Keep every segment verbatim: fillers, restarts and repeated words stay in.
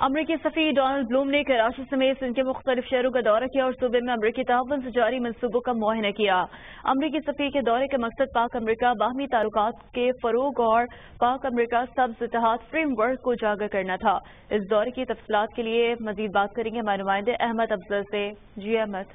امریکی سفیر ڈونلڈ بلوم نے کراچی سمیت ان کے مختلف شہروں کا دورہ کیا اور صوبے میں امریکی تعاون سے جاری منصوبوں کا معائنہ کیا۔ امریکی سفیر کے دورے کا مقصد پاک امریکہ باہمی تعلقات کے فروغ اور پاک امریکہ سبز اتحاد فریم ورک کو اجاگر کرنا تھا۔ اس دورے کی تفصیلات کے لیے مزید بات کریں گے ہمارے نمائندے احمد افضل سے۔ جی احمد،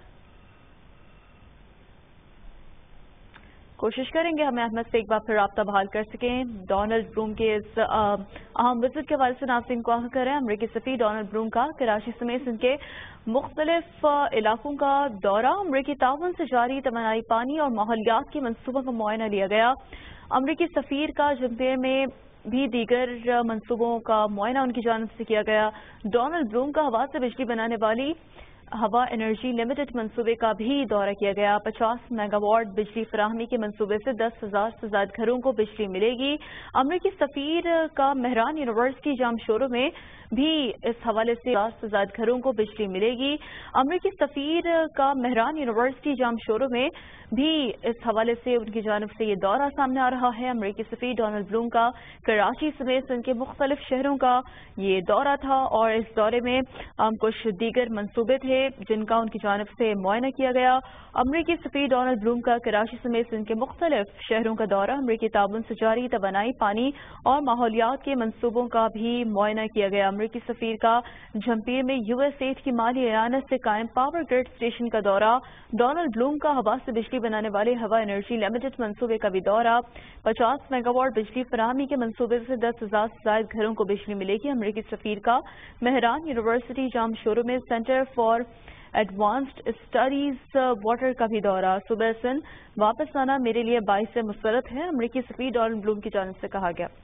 کوشش کریں گے ہمیں احمد سے ایک بار پھر رابطہ بحال کر سکیں ڈونلڈ بلوم کے اس اہم وزٹ کے حوالے سے۔ ناظرین کو آگاہ کریں امریکی سفیر ڈونلڈ بلوم کا کراچی سمیت ان کے مختلف علاقوں کا دورہ، امریکی تعاون سے جاری توانائی، پانی اور ماحولیات کے منصوبوں کا معائنہ لیا گیا۔ امریکی سفیر کا جمپیر میں بھی دیگر منصوبوں کا معائنہ ان کی جانب سے کیا گیا۔ ڈونلڈ بلوم کا ہوا سے بجلی بنانے والی ہوا انرجی لمیٹڈ منصوبے کا بھی دورہ کیا گیا۔ پچاس میگا واٹ بجلی فراہمی کے منصوبے سے دس ہزار سے زائد گھروں کو بجلی ملے گی۔ امریکی سفیر کا مہران یونیورسٹی جام شوروں میں بھی اس حوالے سے ہزار سے زائد گھروں کو بجلی ملے گی۔ امریکی سفیر کا مہران یونیورسٹی جام شوروں میں بھی اس حوالے سے ان کی جانب سے یہ دورہ سامنے آ رہا ہے۔ امریکی سفیر ڈونلڈ بلوم کا کراچی سمیت ان کے مختلف شہروں کا یہ دورہ تھا اور اس دورے میں کچھ دیگر منصوبے تھے جن کا ان کی جانب سے معائنہ کیا گیا۔ امریکی سفیر ڈونلڈ بلوم کا کراچی سمیت ان کے مختلف شہروں کا دورہ، امریکی تعاون سے جاری توانائی، پانی اور ماحولیات کے منصوبوں کا بھی معائنہ کیا گیا۔ امریکی سفیر کا جھمپیر میں یو ایس ایڈ کی مالی اعانت سے قائم پاور گرڈ اسٹیشن کا دورہ، ڈونلڈ بلوم کا ہوا سے بجلی بنانے والے ہوا انرجی لمیٹڈ منصوبے کا بھی دورہ، پچاس میگا واٹ بجلی فراہمی کے منصوبے سے دس ہزار سے زائد گھروں کو بجلی ملے گی۔ امریکی سفیر کا مہران یونیورسٹی جام شوروں میں centre for advanced studies water کا بھی دورہ۔ صبح سن واپس آنا میرے لیے باعث مسرت ہے، امریکی سفیر ڈونلڈ بلوم کی جانب سے کہا گیا۔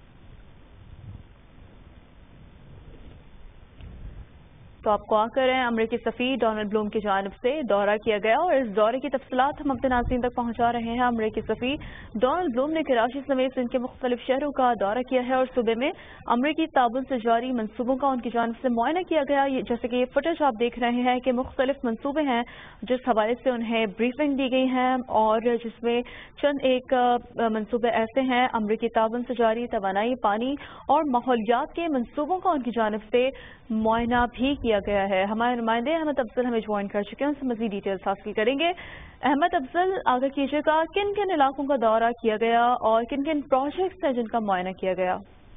تو آپ کو آ کر ہیں امریکی سفیر ڈونلڈ بلوم کی جانب سے دورہ کیا گیا اور اس دورے کی تفصیلات ہم اپنے ناظرین تک پہنچا رہے ہیں۔ امریکی سفیر ڈونلڈ بلوم نے کراچی سمیت ان کے مختلف شہروں کا دورہ کیا ہے اور صوبے میں امریکی تعاون سے جاری منصوبوں کا ان کی جانب سے معائنہ کیا گیا۔ جیسے کہ یہ فوٹیج آپ دیکھ رہے ہیں کہ مختلف منصوبے ہیں جس حوالے سے انہیں بریفنگ دی گئی ہے اور جس میں چند ایک منصوبے ایسے ہیں امریکی تعاون سے جاری توانائی، پانی اور ماحولیات کے منصوبوں کا ان کی جانب سے معائنہ بھی کیا گیا ہے۔ ہمارے نمائندے احمد افضل ہمیں جوائن کر چکے ہیں، ان سے مزید ڈیٹیلز حاصل کریں گے۔ احمد افضل، آگاہ کیجیے گا کن کن علاقوں کا دورہ کیا گیا اور کن کن پروجیکٹس ہیں جن کا معائنہ کیا گیا؟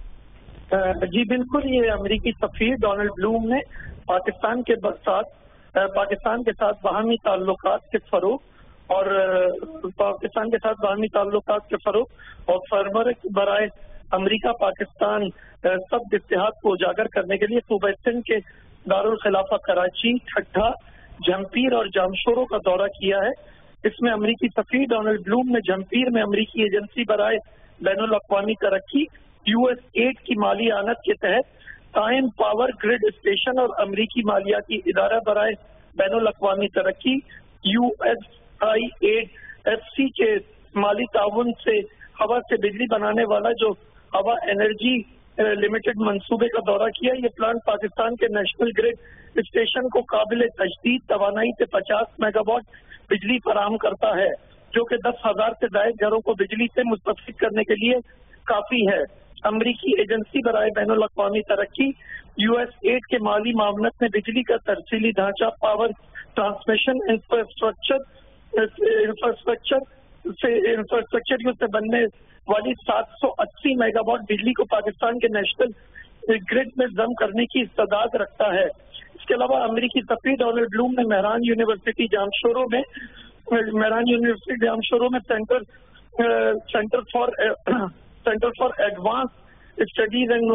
جی بالکل، یہ امریکی سفیر ڈونلڈ بلوم نے پاکستان کے ساتھ پاکستان کے ساتھ باہمی تعلقات کے فروغ اور پاکستان کے ساتھ باہمی تعلقات کے فروغ اور فرمرک برائے امریکہ پاکستان سب اتحاد کو اجاگر کرنے کے لیے صوبہ سندھ کے دارالخلافہ کراچی، ٹھٹھہ، جھمپیر اور جامشوروں کا دورہ کیا ہے۔ اس میں امریکی سفیر ڈونلڈ بلوم نے جھمپیر میں امریکی ایجنسی برائے بین الاقوامی ترقی یو ایس ایڈ کی مالی اعانت کے تحت قائم پاور گرڈ اسٹیشن اور امریکی مالیاتی ادارہ برائے بین الاقوامی ترقی U S I aid F C کے مالی تعاون سے ہوا سے بجلی بنانے والا جو ہوا انرجی لمیٹڈ منصوبے کا دورہ کیا۔ یہ پلانٹ پاکستان کے نیشنل گرڈ اسٹیشن کو قابل تجدید توانائی سے پچاس میگا واٹ بجلی فراہم کرتا ہے جو کہ دس ہزار سے زائد گھروں کو بجلی سے مستفید کرنے کے لیے کافی ہے۔ امریکی ایجنسی برائے بین الاقوامی ترقی یو ایس ایڈ کے مالی معاونت میں بجلی کا ترسیلی ڈھانچہ، پاور ٹرانسمیشن انفراسٹرکچر انفراسٹرکچر سے انفراسٹرکچر سے بننے والی سات سو اسی میگا واٹ بجلی کو پاکستان کے نیشنل گرڈ میں ضم کرنے کی استعداد رکھتا ہے۔ اس کے علاوہ امریکی سفیر ڈونلڈ بلوم نے مہران یونیورسٹی جام شوروں میں مہران یونیورسٹی جام شوروں میں centre centre for centre for advance studies and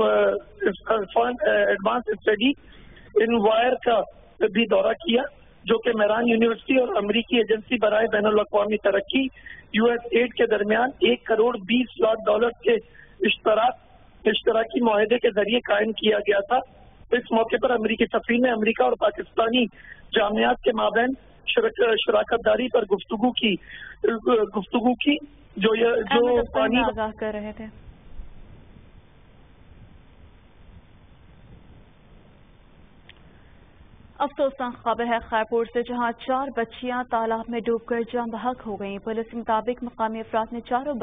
advance study in water کا بھی دورہ کیا جو کہ مہران یونیورسٹی اور امریکی ایجنسی برائے بین الاقوامی ترقی یو ایس ایڈ کے درمیان ایک کروڑ بیس لاکھ ڈالر کے اشتراک اشتراکی معاہدے کے ذریعے قائم کیا گیا تھا۔ اس موقع پر امریکی سفیر نے امریکہ اور پاکستانی جامعات کے مابین شراکت داری پر گفتگو کی گفتگو کی جو جو پانی آگاہ کر رہے تھے۔ افسوسناک خبر ہے خیرپور سے، جہاں چار بچیاں تالاب میں ڈوب کر جاں بحق ہو گئیں۔ پولیس کے مطابق مقامی افراد نے چاروں